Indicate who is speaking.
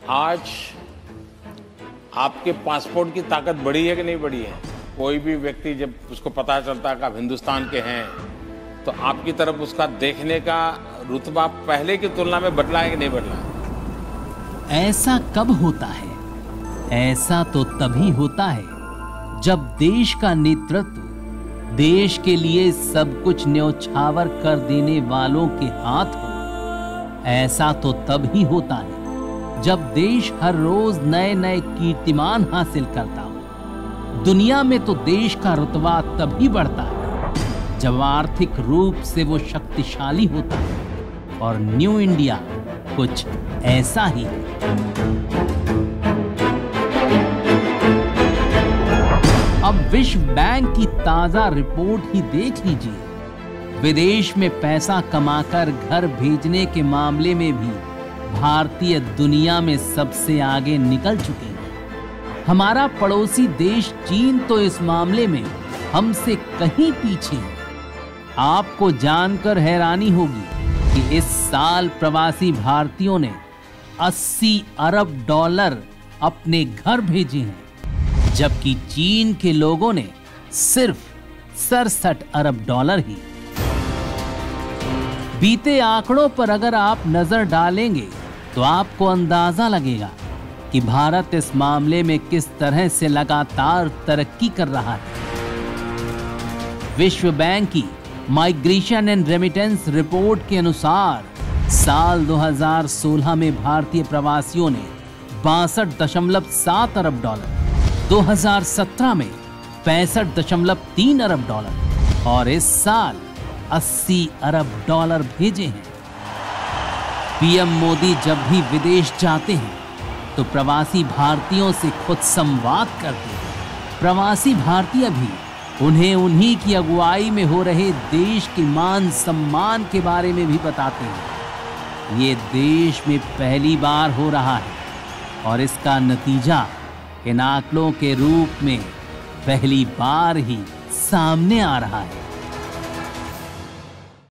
Speaker 1: आज आपके पासपोर्ट की ताकत बढ़ी है कि नहीं बढ़ी है? कोई भी व्यक्ति जब उसको पता चलता है कि आप हिंदुस्तान के हैं तो आपकी तरफ उसका देखने का रुतबा पहले की तुलना में बदला है कि नहीं बदला है?
Speaker 2: ऐसा कब होता है? ऐसा तो तभी होता है जब देश का नेतृत्व देश के लिए सब कुछ न्यौछावर कर देने वालों के हाथ हो। ऐसा तो तब ही होता है जब देश हर रोज नए नए कीर्तिमान हासिल करता हो। दुनिया में तो देश का रुतबा तभी बढ़ता है जब आर्थिक रूप से वो शक्तिशाली होता है, और न्यू इंडिया कुछ ऐसा ही है। अब विश्व बैंक की ताजा रिपोर्ट ही देख लीजिए। विदेश में पैसा कमाकर घर भेजने के मामले में भी भारतीय दुनिया में सबसे आगे निकल चुके हैं। हमारा पड़ोसी देश चीन तो इस मामले में हमसे कहीं पीछे है। आपको जानकर हैरानी होगी कि इस साल प्रवासी भारतीयों ने 80 अरब डॉलर अपने घर भेजे हैं, जबकि चीन के लोगों ने सिर्फ 67 अरब डॉलर ही। बीते आंकड़ों पर अगर आप नजर डालेंगे तो आपको अंदाजा लगेगा कि भारत इस मामले में किस तरह से लगातार तरक्की कर रहा है। विश्व बैंक की माइग्रेशन एंड रेमिटेंस रिपोर्ट के अनुसार साल 2016 में भारतीय प्रवासियों ने 62.7 अरब डॉलर, 2017 में 65.3 अरब डॉलर और इस साल 80 अरब डॉलर भेजे हैं। पीएम मोदी जब भी विदेश जाते हैं तो प्रवासी भारतीयों से खुद संवाद करते हैं। प्रवासी भारतीय भी उन्हें उन्हीं की अगुवाई में हो रहे देश के मान सम्मान के बारे में भी बताते हैं। ये देश में पहली बार हो रहा है और इसका नतीजा इन आंकड़ों के रूप में पहली बार ही सामने आ रहा है।